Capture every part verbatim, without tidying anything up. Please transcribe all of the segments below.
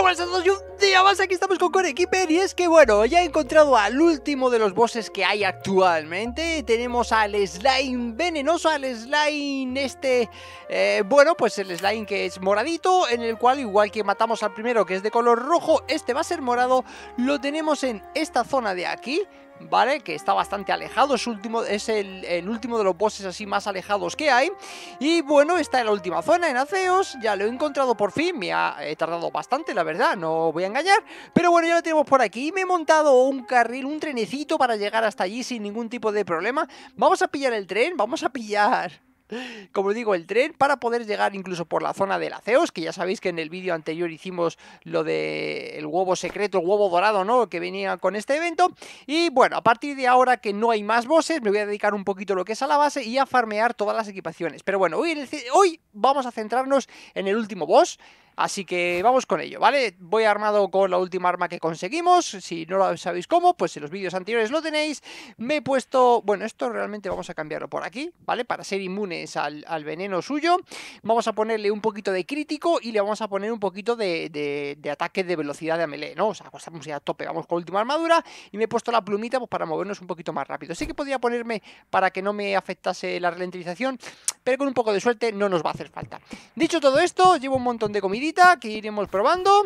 buenas a todos y un día más aquí estamos con Corekeeper. Y es que bueno, ya he encontrado al último de los bosses que hay actualmente. Tenemos al slime venenoso, al slime este, eh, bueno pues el slime que es moradito, en el cual igual que matamos al primero que es de color rojo, este va a ser morado. Lo tenemos en esta zona de aquí, ¿vale? Que está bastante alejado, es, último, es el, el último de los bosses así más alejados que hay. Y bueno, está en la última zona, en Azeos. Ya lo he encontrado por fin, me ha he tardado bastante, la verdad, no voy a engañar. Pero bueno, ya lo tenemos por aquí. Me he montado un carril, un trenecito para llegar hasta allí sin ningún tipo de problema. Vamos a pillar el tren, vamos a pillar... como digo, el tren para poder llegar incluso por la zona de Azeos, que ya sabéis que en el vídeo anterior hicimos lo de el huevo secreto, el huevo dorado, ¿no? Que venía con este evento. Y bueno, a partir de ahora que no hay más bosses, me voy a dedicar un poquito a lo que es a la base y a farmear todas las equipaciones. Pero bueno, hoy, hoy vamos a centrarnos en el último boss. Así que vamos con ello, ¿vale? Voy armado con la última arma que conseguimos. Si no lo sabéis cómo, pues en los vídeos anteriores lo tenéis. Me he puesto... Bueno, esto realmente vamos a cambiarlo por aquí, ¿vale? Para ser inmunes al, al veneno suyo. Vamos a ponerle un poquito de crítico y le vamos a poner un poquito de, de, de ataque de velocidad de melee, ¿no? O sea, pues estamos ya a tope, vamos con última armadura. Y me he puesto la plumita pues para movernos un poquito más rápido. Sí que podría ponerme para que no me afectase la ralentización, pero con un poco de suerte no nos va a hacer falta. Dicho todo esto, llevo un montón de comida que iremos probando.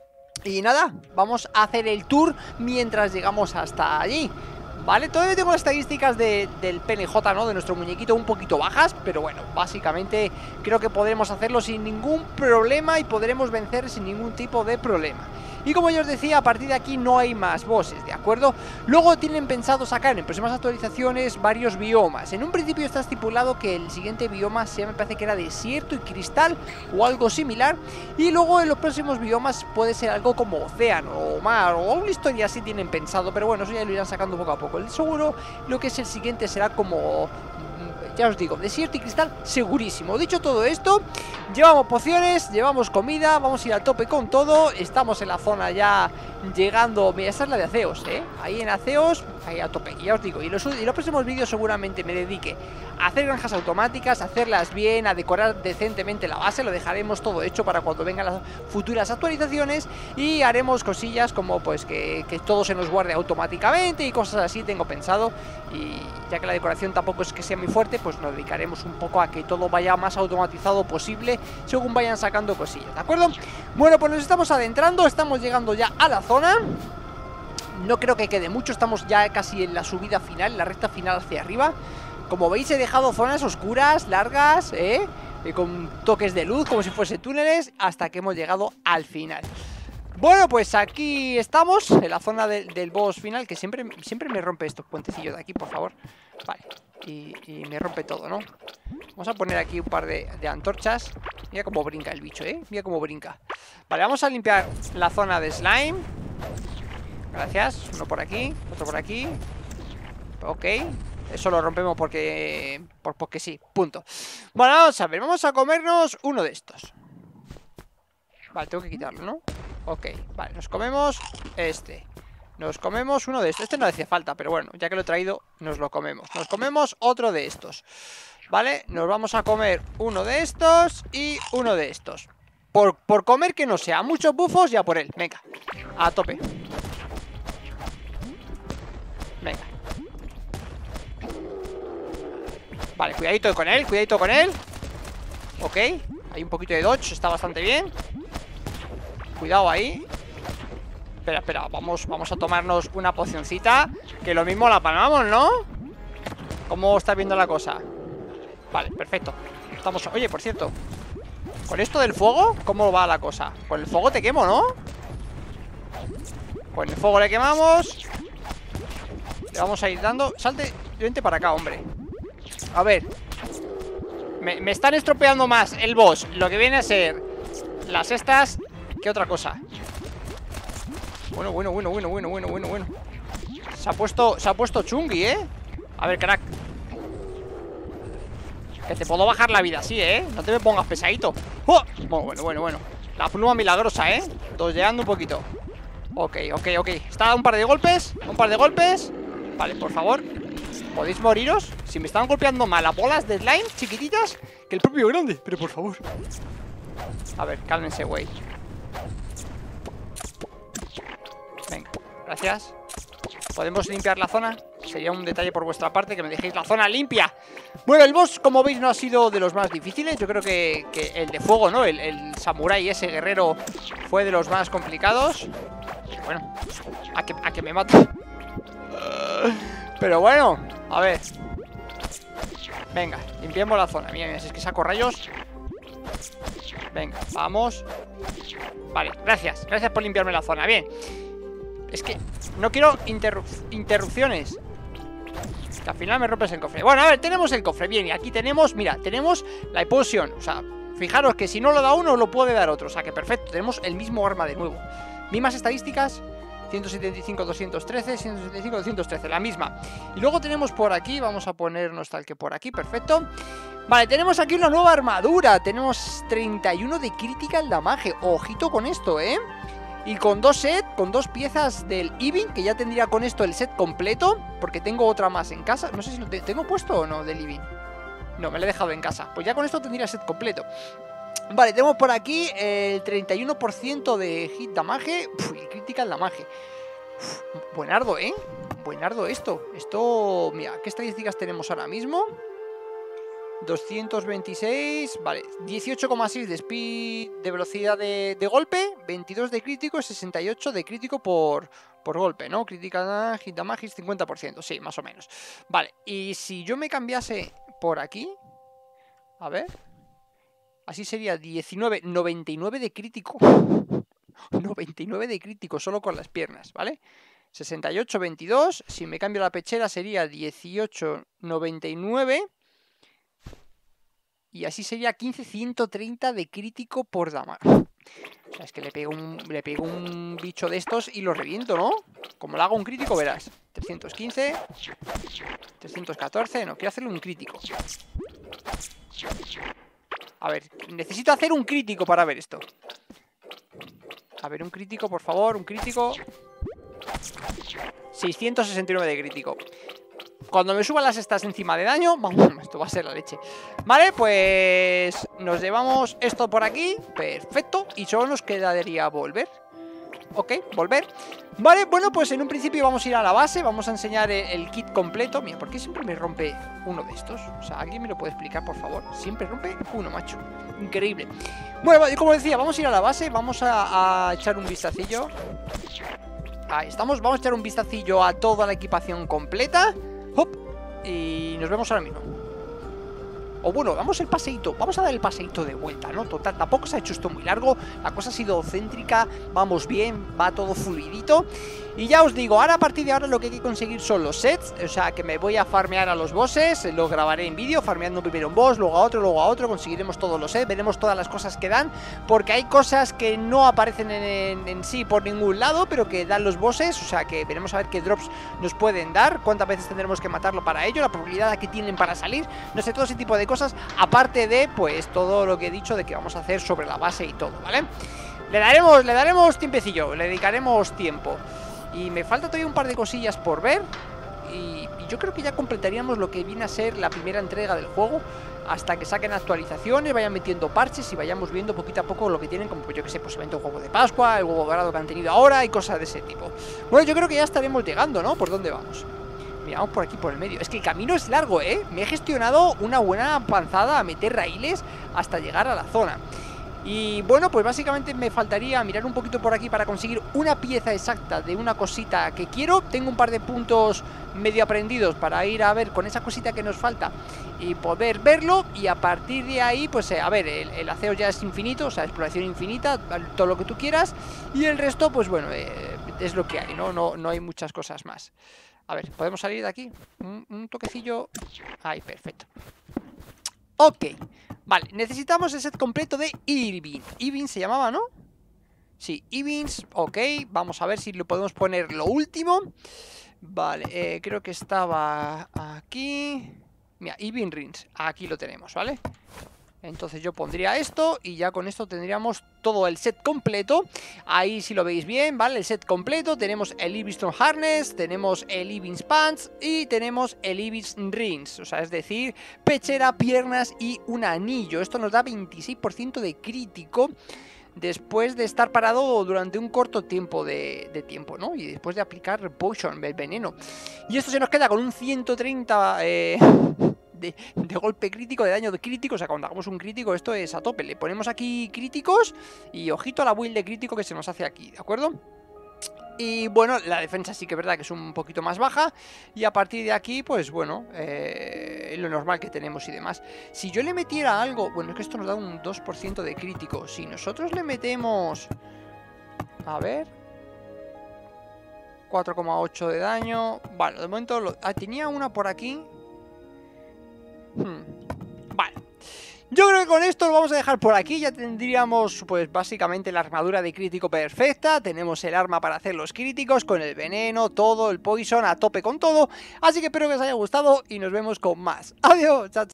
Y nada, vamos a hacer el tour mientras llegamos hasta allí, ¿vale? Todavía tengo las estadísticas de, del P N J, ¿no? De nuestro muñequito un poquito bajas, pero bueno, básicamente creo que podremos hacerlo sin ningún problema y podremos vencer sin ningún tipo de problema. Y como ya os decía, a partir de aquí no hay más bosses, ¿de acuerdo? Luego tienen pensado sacar en próximas actualizaciones varios biomas. En un principio está estipulado que el siguiente bioma sea, me parece que era desierto y cristal o algo similar. Y luego en los próximos biomas puede ser algo como océano o mar o una historia así tienen pensado. Pero bueno, eso ya lo irán sacando poco a poco. El seguro, lo que es el siguiente será como... ya os digo, desierto y cristal segurísimo. Dicho todo esto, llevamos pociones, llevamos comida, vamos a ir a tope con todo. Estamos en la zona ya llegando. Mira, esta es la de Azeos, ¿eh? Ahí en Azeos, ahí a tope. Y ya os digo, y los, y los próximos vídeos seguramente me dedique a hacer granjas automáticas, a hacerlas bien, a decorar decentemente la base. Lo dejaremos todo hecho para cuando vengan las futuras actualizaciones. Y haremos cosillas como pues que, que todo se nos guarde automáticamente y cosas así tengo pensado. Y ya que la decoración tampoco es que sea muy fuerte, pues nos dedicaremos un poco a que todo vaya más automatizado posible según vayan sacando cosillas, ¿de acuerdo? Bueno, pues nos estamos adentrando, estamos llegando ya a la zona. No creo que quede mucho, estamos ya casi en la subida final, en la recta final hacia arriba. Como veis he dejado zonas oscuras, largas, ¿eh? Y con toques de luz, como si fuesen túneles, hasta que hemos llegado al final. Bueno, pues aquí estamos, en la zona de, del boss final, que siempre, siempre me rompe estos puentecillos de aquí, por favor. Vale, y, y me rompe todo, ¿no? Vamos a poner aquí un par de, de antorchas. Mira cómo brinca el bicho, ¿eh? Mira cómo brinca. Vale, vamos a limpiar la zona de slime. Gracias, uno por aquí, otro por aquí. Ok, eso lo rompemos porque... Por, porque sí, punto. Bueno, vamos a ver, vamos a comernos uno de estos. Vale, tengo que quitarlo, ¿no? Ok, vale, nos comemos este. Nos comemos uno de estos. Este no hacía falta, pero bueno, ya que lo he traído, nos lo comemos. Nos comemos otro de estos. Vale, nos vamos a comer uno de estos y uno de estos. Por, por comer que no sea muchos bufos, ya por él. Venga, a tope. Venga. Vale, cuidadito con él, cuidadito con él. Ok, hay un poquito de dodge, está bastante bien. Cuidado ahí. Espera, espera, vamos, vamos a tomarnos una pocioncita. Que lo mismo la palmamos, ¿no? ¿Cómo está viendo la cosa? Vale, perfecto. Estamos... Oye, por cierto, con esto del fuego, ¿cómo va la cosa? Con el fuego te quemo, ¿no? Con el fuego le quemamos. Le vamos a ir dando... Salte, vente para acá, hombre. A ver. Me, me están estropeando más el boss, lo que viene a ser las estas... ¿Qué otra cosa? Bueno, bueno, bueno, bueno, bueno, bueno, bueno, bueno. Se ha puesto, se ha puesto chungui, ¿eh? A ver, crack. Que te puedo bajar la vida así, ¿eh? No te me pongas pesadito. ¡Oh! Bueno, bueno, bueno, bueno. La pluma milagrosa, ¿eh? Doseando un poquito. Ok, ok, ok. Está un par de golpes. Un par de golpes. Vale, por favor. ¿Podéis moriros? Si me están golpeando mal a bolas de slime chiquititas que el propio grande. Pero por favor. A ver, cálmense, güey. Gracias. ¿Podemos limpiar la zona? Sería un detalle por vuestra parte que me dejéis la zona limpia. Bueno, el boss, como veis, no ha sido de los más difíciles. Yo creo que, que el de fuego, ¿no? El, el samurái, ese guerrero, fue de los más complicados. Pero bueno, a que, a que me mata. Pero bueno, a ver. Venga, limpiemos la zona. Mira, mira, si es que saco rayos. Venga, vamos. Vale, gracias, gracias por limpiarme la zona. Bien. Es que no quiero interrup interrupciones. Que al final me rompes el cofre. Bueno, a ver, tenemos el cofre. Bien, y aquí tenemos, mira, tenemos la poción. O sea, fijaros que si no lo da uno, lo puede dar otro. O sea, que perfecto, tenemos el mismo arma de nuevo. Mismas estadísticas. ciento setenta y cinco, doscientos trece, ciento setenta y cinco, doscientos trece, la misma. Y luego tenemos por aquí, vamos a ponernos tal que por aquí, perfecto. Vale, tenemos aquí una nueva armadura. Tenemos treinta y uno de critical damage. Ojito con esto, ¿eh? Y con dos sets, con dos piezas del Eevee, que ya tendría con esto el set completo, porque tengo otra más en casa. No sé si lo te tengo puesto o no del Eevee. No, me lo he dejado en casa. Pues ya con esto tendría el set completo. Vale, tenemos por aquí el treinta y uno por ciento de hit damage. Uf, y critical damage. Uf, buenardo, ¿eh? Buenardo esto. Esto, mira, ¿qué estadísticas tenemos ahora mismo? doscientos veintiséis, vale, dieciocho coma seis de speed, de velocidad de, de golpe, veintidós de crítico, sesenta y ocho de crítico por, por golpe, ¿no? Crítica, hit damage, cincuenta por ciento, sí, más o menos. Vale, y si yo me cambiase por aquí, a ver, así sería diecinueve, noventa y nueve de crítico, noventa y nueve de crítico solo con las piernas, ¿vale? sesenta y ocho, veintidós, si me cambio la pechera sería dieciocho, noventa y nueve... Y así sería quince, ciento treinta de crítico por damage. O sea, es que le pego, un, le pego un bicho de estos y lo reviento, ¿no? Como le hago un crítico, verás. trescientos quince. trescientos catorce. No, quiero hacerle un crítico. A ver, necesito hacer un crítico para ver esto. A ver, un crítico, por favor, un crítico. seiscientos sesenta y nueve de crítico. Cuando me suban las estas encima de daño, vamos, esto va a ser la leche. Vale, pues nos llevamos esto por aquí. Perfecto, y solo nos quedaría volver. Ok, volver. Vale, bueno, pues en un principio vamos a ir a la base. Vamos a enseñar el, el kit completo. Mira, ¿por qué siempre me rompe uno de estos? O sea, ¿alguien me lo puede explicar, por favor? Siempre rompe uno, macho. Increíble. Bueno, como decía, vamos a ir a la base. Vamos a, a echar un vistacillo. Ahí estamos, vamos a echar un vistacillo a toda la equipación completa. Hop, y nos vemos ahora mismo. O bueno, damos el paseíto. Vamos a dar el paseíto de vuelta, ¿no? Total, tampoco se ha hecho esto muy largo. La cosa ha sido céntrica. Vamos bien, va todo fluidito. Y ya os digo, ahora a partir de ahora lo que hay que conseguir son los sets. O sea, que me voy a farmear a los bosses. Los grabaré en vídeo, farmeando primero un boss, luego a otro, luego a otro. Conseguiremos todos los sets, veremos todas las cosas que dan. Porque hay cosas que no aparecen en, en, en sí por ningún lado, pero que dan los bosses. O sea, que veremos a ver qué drops nos pueden dar, cuántas veces tendremos que matarlo para ello, la probabilidad que tienen para salir. No sé, todo ese tipo de cosas. Aparte de, pues, todo lo que he dicho de que vamos a hacer sobre la base y todo, ¿vale? Le daremos, le daremos tiempecillo, le dedicaremos tiempo. Y me falta todavía un par de cosillas por ver. Y, y yo creo que ya completaríamos lo que viene a ser la primera entrega del juego. Hasta que saquen actualizaciones, vayan metiendo parches y vayamos viendo poquito a poco lo que tienen. Como pues, yo que sé, pues evento huevo de Pascua, el huevo dorado que han tenido ahora y cosas de ese tipo. Bueno, yo creo que ya estaremos llegando, ¿no? ¿Por dónde vamos? Mira, vamos por aquí por el medio. Es que el camino es largo, ¿eh? Me he gestionado una buena panzada a meter raíles hasta llegar a la zona. Y bueno, pues básicamente me faltaría mirar un poquito por aquí para conseguir una pieza exacta de una cosita que quiero. Tengo un par de puntos medio aprendidos para ir a ver con esa cosita que nos falta y poder verlo. Y a partir de ahí, pues eh, a ver, el, el acero ya es infinito, o sea, exploración infinita, todo lo que tú quieras. Y el resto, pues bueno, eh, es lo que hay, ¿no? No, no hay muchas cosas más. A ver, ¿podemos salir de aquí? Un, un toquecillo. Ahí, perfecto. Ok, vale, necesitamos el set completo de Eevee. Eevee se llamaba, ¿no? Sí, Eevee, ok, vamos a ver si lo podemos poner lo último. Vale, eh, creo que estaba aquí. Mira, Eevee Rings, aquí lo tenemos, ¿vale? Entonces yo pondría esto y ya con esto tendríamos todo el set completo. Ahí si lo veis bien, ¿vale? El set completo. Tenemos el Eevee Stone Harness, tenemos el Eevee Pants y tenemos el Eevee Rings. O sea, es decir, pechera, piernas y un anillo. Esto nos da veintiséis por ciento de crítico. después de estar parado durante un corto tiempo de, de tiempo, ¿no? Y después de aplicar Poison, el veneno. Y esto se nos queda con un ciento treinta eh, de, de golpe crítico, de daño de crítico. O sea, cuando hagamos un crítico esto es a tope. Le ponemos aquí críticos y ojito a la build de crítico que se nos hace aquí, ¿de acuerdo? Y bueno, la defensa sí que es verdad que es un poquito más baja. Y a partir de aquí, pues bueno, eh, lo normal que tenemos y demás. Si yo le metiera algo... Bueno, es que esto nos da un dos por ciento de crítico. Si nosotros le metemos... A ver... cuatro coma ocho de daño... Vale, de momento... Lo... Ah, tenía una por aquí... Hmm. Vale. Yo creo que con esto lo vamos a dejar por aquí. Ya tendríamos pues básicamente la armadura de crítico perfecta. Tenemos el arma para hacer los críticos, con el veneno, todo, el poison, a tope con todo. Así que espero que os haya gustado y nos vemos con más. Adiós, chao.